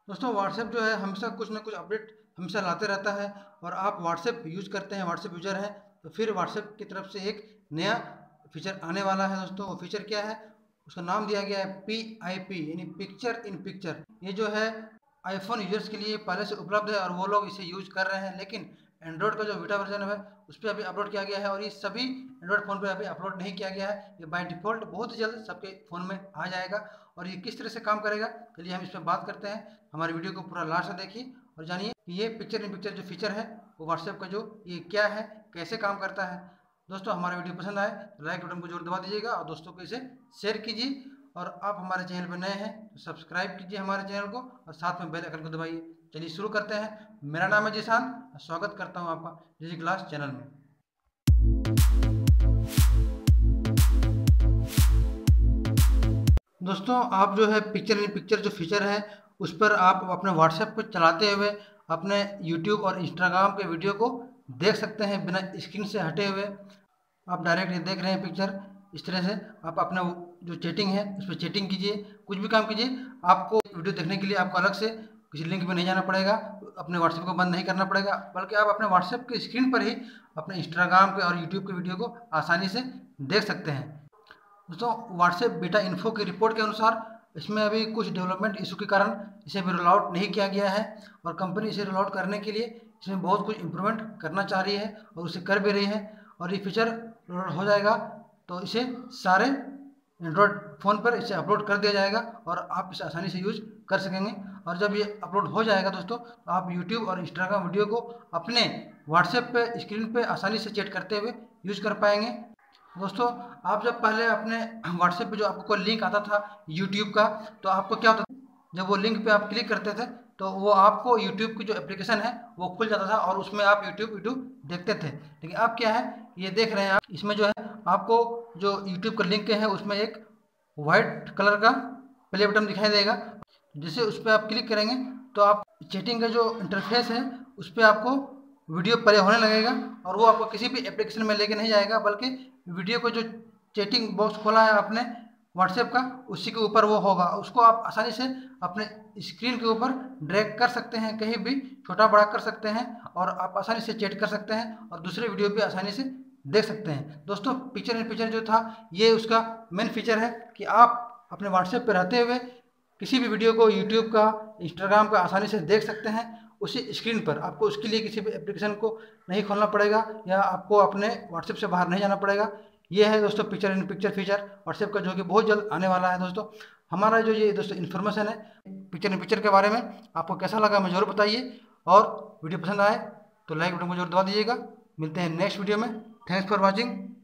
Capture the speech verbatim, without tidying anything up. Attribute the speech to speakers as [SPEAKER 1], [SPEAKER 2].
[SPEAKER 1] दोस्तों व्हाट्सएप जो है हमेशा कुछ ना कुछ अपडेट हमेशा लाते रहता है और आप व्हाट्सएप यूज़ करते हैं, व्हाट्सएप यूजर हैं, तो फिर व्हाट्सएप की तरफ से एक नया फीचर आने वाला है। दोस्तों वो फीचर क्या है, उसका नाम दिया गया है पी आई पी यानी पिक्चर इन पिक्चर। ये जो है आईफोन यूजर्स के लिए पहले से उपलब्ध है और वो लोग इसे यूज कर रहे हैं, लेकिन एंड्रॉयड का जो बीटा वर्जन है उस पर अभी अपलोड किया गया है और ये सभी एंड्रॉयड फ़ोन पे अभी अपलोड नहीं किया गया है। ये बाय डिफ़ॉल्ट बहुत ही जल्द सबके फ़ोन में आ जाएगा और ये किस तरह से काम करेगा चलिए हम इस पर बात करते हैं। हमारे वीडियो को पूरा लास्ट तक देखिए और जानिए कि ये पिक्चर इन पिक्चर जो फीचर है वो व्हाट्सएप का जो ये क्या है, कैसे काम करता है। दोस्तों हमारा वीडियो पसंद आए तो लाइक बटन को जरूर दबा दीजिएगा और दोस्तों को इसे शेयर कीजिए और आप हमारे चैनल पर नए हैं तो सब्सक्राइब कीजिए हमारे चैनल को और साथ में बेल आइकन को दबाइए। चलिए शुरू करते हैं। मेरा नाम है जीशान, स्वागत करता हूं आपका डिजी क्लास चैनल में। दोस्तों आप जो है पिक्चर इन पिक्चर जो फीचर है उस पर आप अपने व्हाट्सएप पर चलाते हुए अपने यूट्यूब और इंस्टाग्राम के वीडियो को देख सकते हैं बिना स्क्रीन से हटे हुए। आप डायरेक्ट ये देख रहे हैं पिक्चर, इस तरह से आप अपना जो चैटिंग है उस पर चैटिंग कीजिए, कुछ भी काम कीजिए। आपको वीडियो देखने के लिए आपको अलग से किसी लिंक में नहीं जाना पड़ेगा, अपने व्हाट्सएप को बंद नहीं करना पड़ेगा, बल्कि आप अपने व्हाट्सएप के स्क्रीन पर ही अपने इंस्टाग्राम के और यूट्यूब के वीडियो को आसानी से देख सकते हैं। दोस्तों व्हाट्सएप बीटा इन्फो की रिपोर्ट के अनुसार इसमें अभी कुछ डेवलपमेंट इशू के कारण इसे अभी रोल आउट नहीं किया गया है और कंपनी इसे रोल आउट करने के लिए इसमें बहुत कुछ इम्प्रूवमेंट करना चाह रही है और उसे कर भी रही है और ये फीचर रोल आउट हो जाएगा तो इसे सारे एंड्रॉयड फ़ोन पर इसे अपलोड कर दिया जाएगा और आप इसे आसानी से यूज कर सकेंगे। और जब ये अपलोड हो जाएगा दोस्तों तो आप यूट्यूब और इंस्टाग्राम वीडियो को अपने व्हाट्सएप पे स्क्रीन पे आसानी से चैट करते हुए यूज कर पाएंगे। दोस्तों आप जब पहले अपने व्हाट्सएप पे जो आपको लिंक आता था यूट्यूब का, तो आपको क्या होता था, जब वो लिंक पे आप क्लिक करते थे तो वो आपको यूट्यूब की जो एप्लीकेशन है वो खुल जाता था और उसमें आप यूट्यूब यूट्यूब देखते थे। लेकिन अब क्या है, ये देख रहे हैं आप, इसमें जो है आपको जो यूट्यूब का लिंक है उसमें एक वाइट कलर का प्ले बटन दिखाई देगा। जैसे उस पर आप क्लिक करेंगे तो आप चैटिंग का जो इंटरफेस है उस पर आपको वीडियो प्ले होने लगेगा और वो आपको किसी भी एप्लीकेशन में लेके नहीं जाएगा, बल्कि वीडियो को जो चैटिंग बॉक्स खोला है आपने व्हाट्सएप का उसी के ऊपर वो होगा। उसको आप आसानी से अपने स्क्रीन के ऊपर ड्रैग कर सकते हैं, कहीं भी छोटा बड़ा कर सकते हैं और आप आसानी से चैट कर सकते हैं और दूसरे वीडियो भी आसानी से देख सकते हैं। दोस्तों पिक्चर इन पिक्चर जो था ये उसका मेन फीचर है कि आप अपने व्हाट्सएप पर रहते हुए किसी भी वीडियो को यूट्यूब का इंस्टाग्राम का आसानी से देख सकते हैं उसी स्क्रीन पर। आपको उसके लिए किसी भी एप्लीकेशन को नहीं खोलना पड़ेगा या आपको अपने व्हाट्सएप से बाहर नहीं जाना पड़ेगा। ये है दोस्तों picture in picture feature WhatsApp का, जो कि बहुत जल्द आने वाला है। दोस्तों हमारा जो ये दोस्तों इन्फॉर्मेशन है पिक्चर इन पिक्चर के बारे में आपको कैसा लगा मुझे जरूर बताइए और वीडियो पसंद आए तो लाइक बटन को जरूर दबा दीजिएगा। मिलते हैं नेक्स्ट वीडियो में। Thanks for watching.